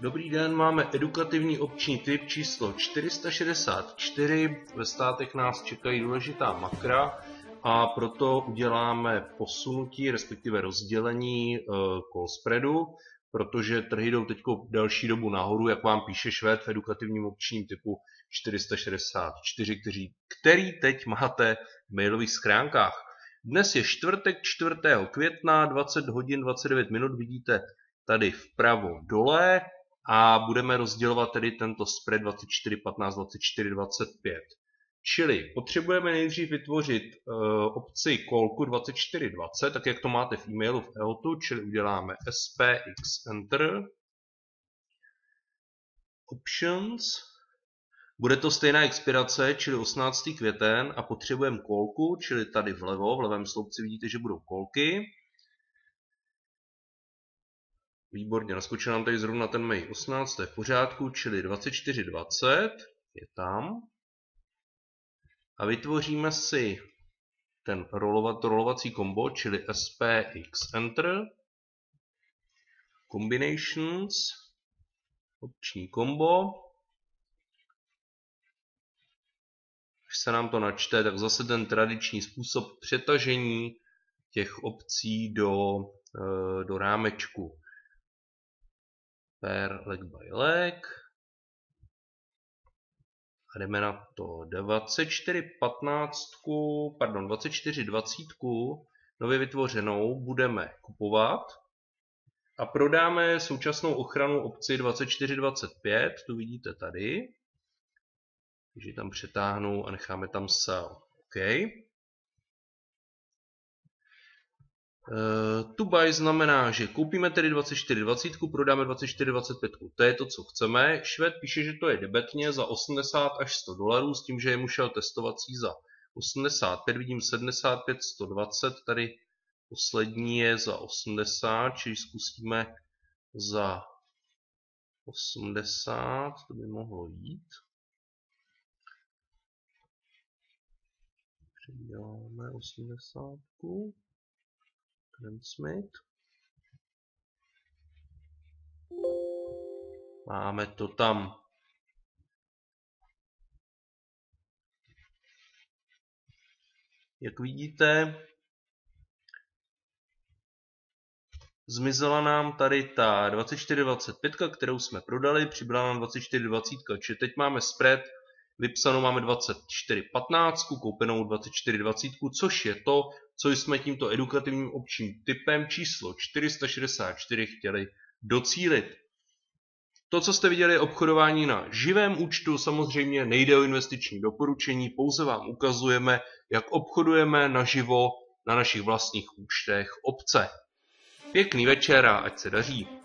Dobrý den, máme edukativní opční tip číslo 464. Ve státech nás čekají důležitá makra a proto uděláme posunutí, respektive rozdělení call spreadu, protože trhy jdou teď delší dobu nahoru, jak vám píše Švéd v edukativním opčním typu 464, který teď máte v mailových schránkách. Dnes je čtvrtek 4. května, 20 hodin 29 minut, vidíte tady vpravo dole a budeme rozdělovat tedy tento spread 24, 15, 24, 25. Čili potřebujeme nejdřív vytvořit opci callku 24, 20, tak jak to máte v e-mailu v EOTu, čili uděláme SPX Enter, Options, bude to stejná expirace, čili 18. květen a potřebujeme callku, čili tady vlevo, v levém sloupci vidíte, že budou callky. Výborně, naskočil nám tady zrovna ten mail 18. v pořádku, čili 2420 je tam. A vytvoříme si ten rolovací kombo, čili SPX Enter, Combinations, opční kombo. Když se nám to načte, tak zase ten tradiční způsob přetažení těch opcí do rámečku. Pair leg by leg. A jdeme na to 2420, nově vytvořenou, budeme kupovat a prodáme současnou ochranu opci 2425, tu vidíte tady. Takže tam přetáhnu a necháme tam sell. OK. To buy znamená, že koupíme tedy 2420, prodáme 2425. To je to, co chceme. Švéd píše, že to je debetně za 80 až 100 dolarů, s tím, že jemu šel testovací za 85, vidím 75, 120, tady poslední je za 80, čili zkusíme za 80, to by mohlo jít. Předěláme 80. Transmit. Máme to tam. Jak vidíte, zmizela nám tady ta 2425, kterou jsme prodali, přibyla nám 2420, čili teď máme spread, vypsanou máme 2415, koupenou 2420, což je to, co jsme tímto edukativním opčním typem číslo 464 chtěli docílit. To, co jste viděli, je obchodování na živém účtu, samozřejmě nejde o investiční doporučení, pouze vám ukazujeme, jak obchodujeme naživo na našich vlastních účtech opce. Pěkný večer a ať se daří.